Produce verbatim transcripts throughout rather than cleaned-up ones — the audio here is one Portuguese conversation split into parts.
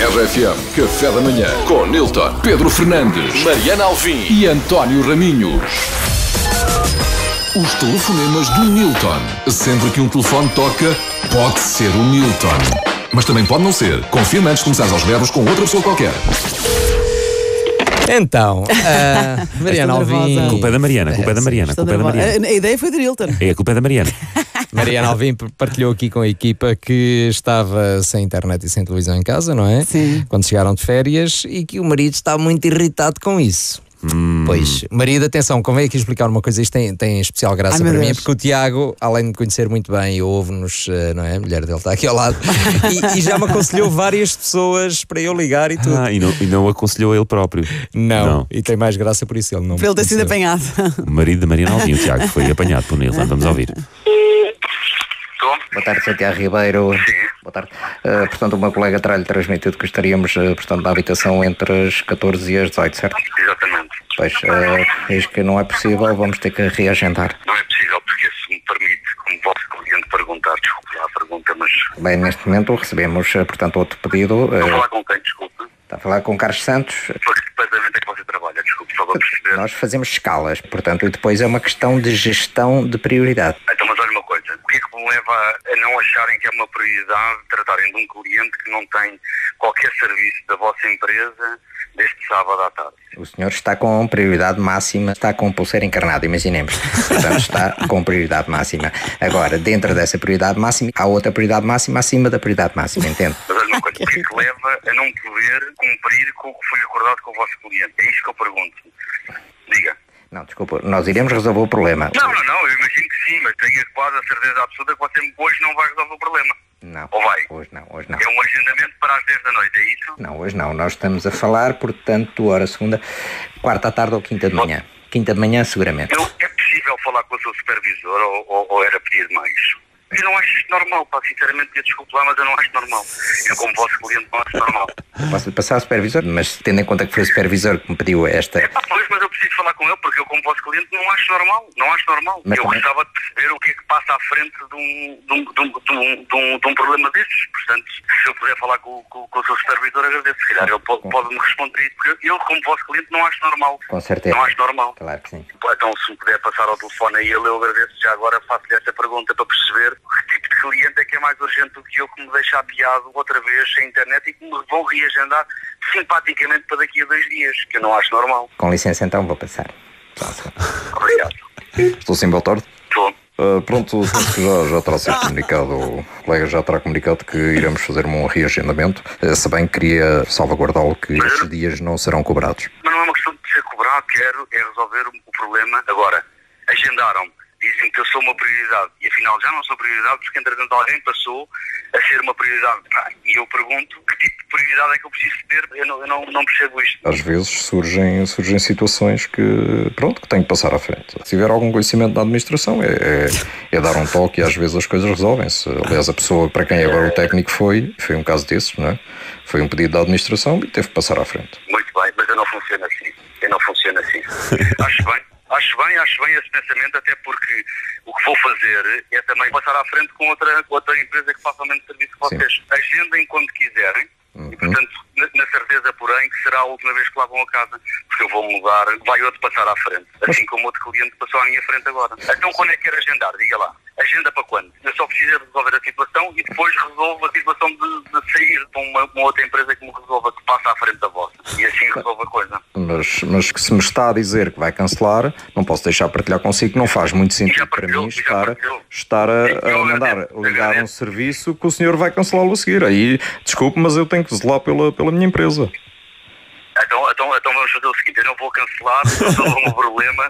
R F M, café da manhã, com Nilton, Pedro Fernandes, Mariana Alvim e António Raminhos. Os telefonemas do Nilton. Sempre que um telefone toca, pode ser o Nilton. Mas também pode não ser. Confirma antes de começar aos berros com outra pessoa qualquer. Então, uh, Mariana Alvim. A culpa é da Mariana, a culpa é da Mariana. A culpa é da Mariana. A ideia foi de Nilton. É, a culpa é da Mariana. Mariana Alvim partilhou aqui com a equipa que estava sem internet e sem televisão em casa, não é? Sim. Quando chegaram de férias e que o marido está muito irritado com isso. Hum. Pois, marido, atenção, convém aqui explicar uma coisa, isto tem, tem especial graça Ai, para mim, Deus. porque o Tiago, além de me conhecer muito bem, ouve-nos, não é? A mulher dele está aqui ao lado, e, e já me aconselhou várias pessoas para eu ligar e tudo. Ah, e não, e não aconselhou ele próprio. Não, Não. e tem mais graça por isso, ele não Para ele ter sido aconselhou. apanhado. O marido da Mariana Alvim, o Tiago, foi apanhado por Nilton. Vamos ouvir. Boa tarde, Santiago Ribeiro. Boa tarde. Uh, portanto, uma colega terá-lhe transmitido que estaríamos, uh, portanto, na habitação entre as catorze e as dezoito, certo? Exatamente. Pois, uh, eis que não é possível, vamos ter que reagendar. Não é possível porque, se me permite, como vosso cliente perguntar, desculpe lá a pergunta, mas... Bem, neste momento recebemos, uh, portanto, outro pedido. Estou a Uh, falar com quem, desculpe? está a falar com Carlos Santos. Para que departamento é que você trabalha? Desculpe, só para perceber. Nós fazemos escalas, portanto, e depois é uma questão de gestão de prioridade. Então, mas olha uma coisa. O que é que me leva a não acharem que é uma prioridade tratarem de um cliente que não tem qualquer serviço da vossa empresa deste sábado à tarde? O senhor está com prioridade máxima, está com pulseira encarnada, imaginemos. Portanto, está com prioridade máxima. Agora, dentro dessa prioridade máxima, há outra prioridade máxima acima da prioridade máxima, entende? Mas olha uma coisa. O que é que leva a não poder cumprir com o que foi acordado com o vosso cliente? É isto que eu pergunto. Diga. Não, desculpa, nós iremos resolver o problema. Não, não, não, eu imagino que sim, mas tenho quase a certeza absoluta que você hoje não vai resolver o problema. Não, Ou vai? hoje não, hoje não. É um agendamento para as dez da noite, é isso? Não, hoje não. Nós estamos a falar, portanto, hora segunda, quarta à tarde ou quinta de manhã. Quinta de manhã, seguramente. Eu, é possível falar com o seu supervisor ou, ou, ou era pedir mais? Eu não acho isto normal, pá, sinceramente, eu desculpe lá, mas eu não acho normal. Eu, como vosso cliente, não acho normal. Posso-lhe passar ao supervisor, mas tendo em conta que foi o supervisor que me pediu esta... É pá, pois, mas eu preciso falar com ele, porque eu, como vosso cliente, não acho normal. Não acho normal. Mas eu também- gostava de perceber o que é que passa à frente de um, de um, de um, de um, de um, de um problema destes. Portanto, se eu puder falar com, com, com o seu supervisor, agradeço. Se calhar ele pode, pode me responder isso, porque eu, como vosso cliente, não acho normal. Com certeza. Não acho normal. Claro que sim. Então, se me puder passar ao telefone a ele, eu agradeço. Já agora faço-lhe esta pergunta para perceber que tipo de cliente é que é mais urgente do que eu, que me deixa apiado outra vez sem internet e que me vão reagendar simpaticamente para daqui a dois dias, que eu não acho normal. Com licença, então, vou passar. Obrigado. Estou sim, boa tarde. Estou. Uh, pronto, já, já terá sido comunicado, o colega já terá comunicado que iremos fazer um reagendamento. Uh, se bem queria salvaguardá-lo que estes dias não serão cobrados. Mas não é uma questão de ser cobrado, quero é resolver o problema. Agora, agendaram, dizem que eu sou uma prioridade e afinal já não sou prioridade porque entretanto alguém passou a ser uma prioridade. Ah, e eu pergunto que tipo de prioridade é que eu preciso ter? Eu não, eu não, não percebo isto. Às vezes surgem, surgem situações que, pronto, que tenho que passar à frente. Se tiver algum conhecimento da administração, é, é, é dar um toque e às vezes as coisas resolvem-se. Aliás, a pessoa para quem agora o técnico foi, foi um caso desses, não é? Foi um pedido da administração e teve que passar à frente. Muito bem, mas eu não funciono assim. Eu não funciono assim. Acho bem. Acho bem, acho bem esse pensamento, até porque o que vou fazer é também passar à frente com outra, outra empresa que faça o mesmo serviço que vocês. Sim. Agendem quando quiserem. Uhum. E, portanto, na, na certeza, porém, que será a última vez que lá vão a casa, porque eu vou mudar, vai outro passar à frente, assim como outro cliente passou à minha frente agora. Então, quando é que quer agendar? Diga lá. Agenda para quando? Eu só preciso de resolver a situação e depois resolvo a situação de, de sair para uma, uma outra empresa que me resolva, que passa à frente da vossa. E assim resolve a coisa. Mas, mas que se me está a dizer que vai cancelar, não posso deixar de partilhar consigo que não faz muito sentido para partilhou, mim já estar, partilhou. estar a, a mandar ligar um serviço que o senhor vai cancelá-lo a seguir. Aí, desculpe, mas eu tenho que zelar pela, pela minha empresa. Então, então, então vamos fazer o seguinte, eu não vou cancelar, resolvo o meu problema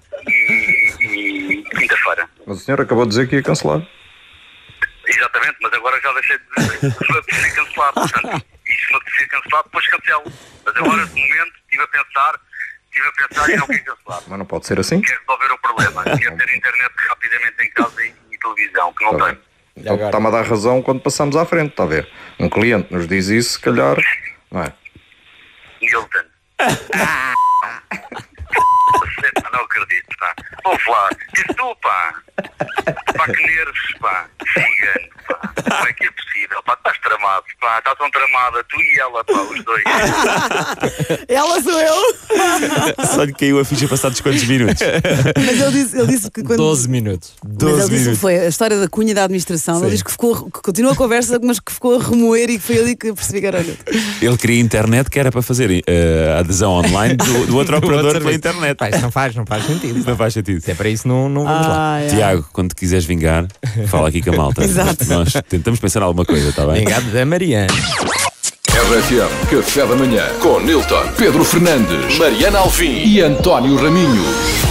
e, e quinta-feira. Mas o senhor acabou de dizer que ia cancelar. Exatamente, mas agora já deixei de de me apetecer cancelar, portanto, e se me apetecer cancelar, depois cancelo. Mas agora, de momento, estive a pensar, estive a pensar e não quero cancelar. Mas não pode ser assim. Quero resolver o problema, quero ter internet rapidamente em casa e, e televisão, que não Tá tenho. bem. Então, está-me a dar razão quando passamos à frente, está a ver? Um cliente nos diz isso, se calhar, não é? Nilton. Não acredito, pá. pá. Ouve lá, e tu, pá? Pá, que nervos, pá. Cigano, pá. Como é que é possível, pá? Estás tramado, pá. Estás tão tramada, tu e ela, pá, os dois. Ela sou eu. Só lhe caiu a ficha passados quantos minutos? Mas ele disse, ele disse que quando... doze minutos. Mas ele disse que foi a história da cunha da administração. Sim. Ele diz que, ficou, que continua a conversa, mas que ficou a remoer e que foi ali que percebi que era olho. Ele queria internet que era para fazer uh, a adesão online do, do outro operador pela internet. Pá, isso não faz, não faz sentido. Não faz sentido. Se é para isso, não, não vamos ah, lá. É. Tiago, quando te quiseres vingar, fala aqui com a malta. Exato. Nós tentamos pensar em alguma coisa, está bem? Vingado da Mariana. R F M, Café da Manhã, com Nilton, Pedro Fernandes, Mariana Alvim e António Raminho.